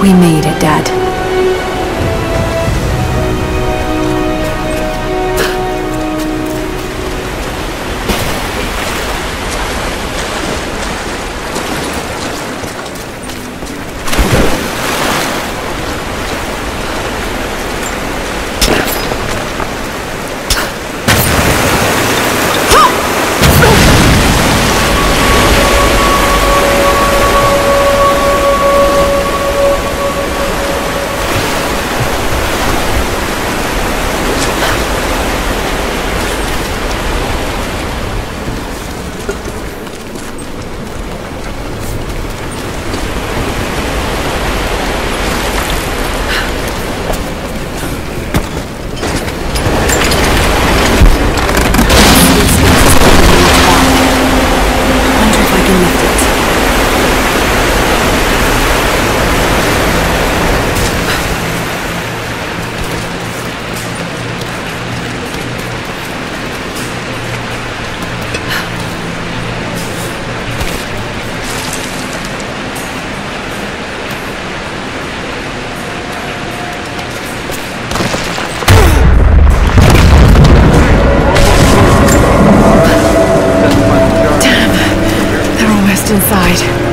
We made it, Dad. Inside.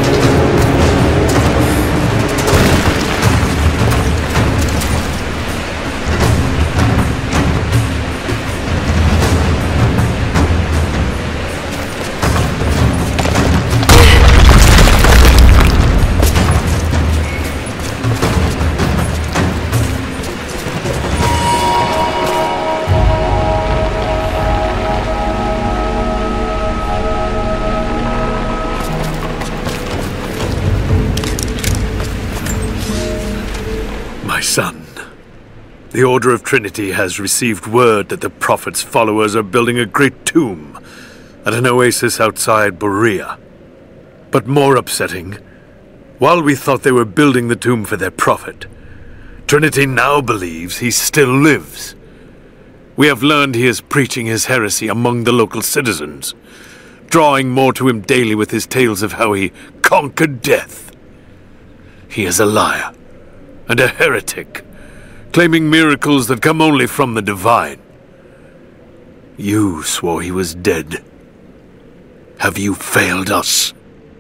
My son, the Order of Trinity has received word that the Prophet's followers are building a great tomb at an oasis outside Borea. But more upsetting, while we thought they were building the tomb for their Prophet, Trinity now believes he still lives. We have learned he is preaching his heresy among the local citizens, drawing more to him daily with his tales of how he conquered death. He is a liar and a heretic, claiming miracles that come only from the divine. You swore he was dead. Have you failed us?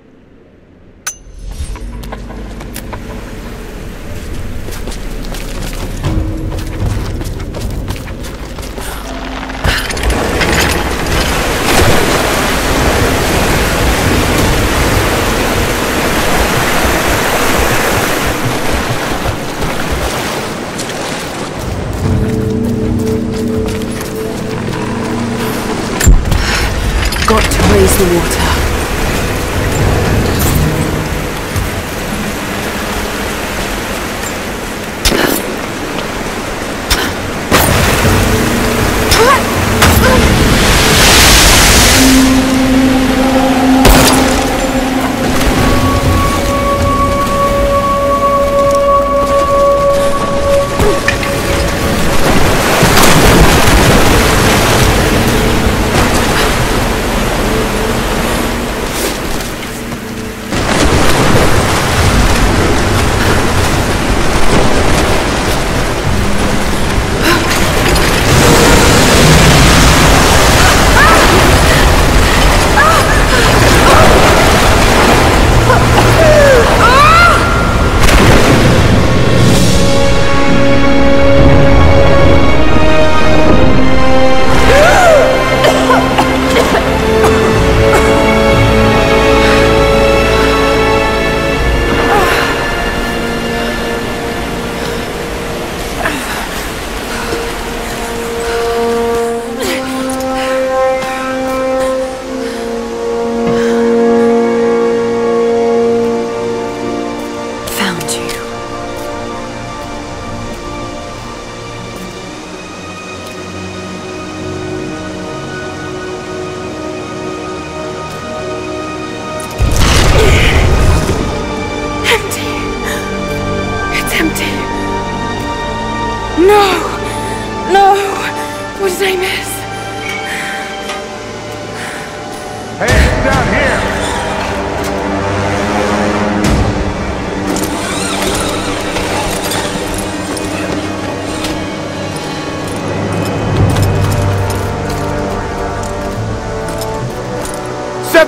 Got to raise the water. No! What did I miss? Hey, down here!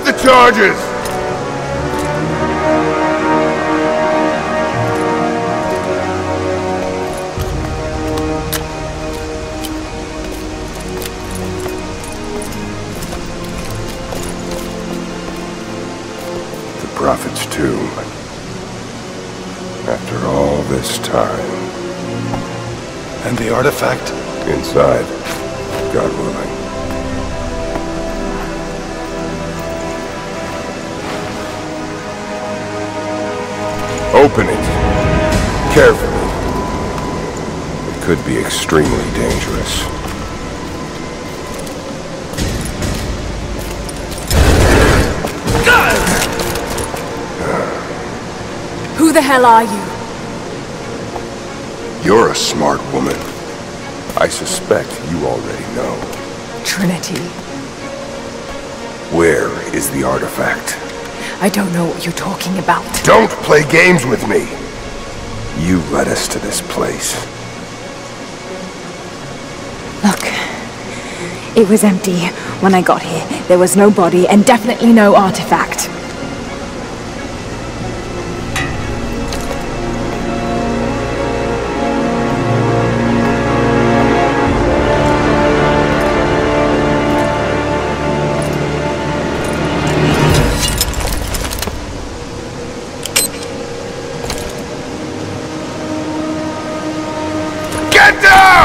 the charges! The Prophet's tomb. After all this time. And the artifact? Inside, God willing. Open it. Carefully. It could be extremely dangerous. Who the hell are you? You're a smart woman. I suspect you already know. Trinity. Where is the artifact? I don't know what you're talking about. Don't play games with me! You led us to this place. Look, it was empty when I got here. There was no body and definitely no artifact. Get down!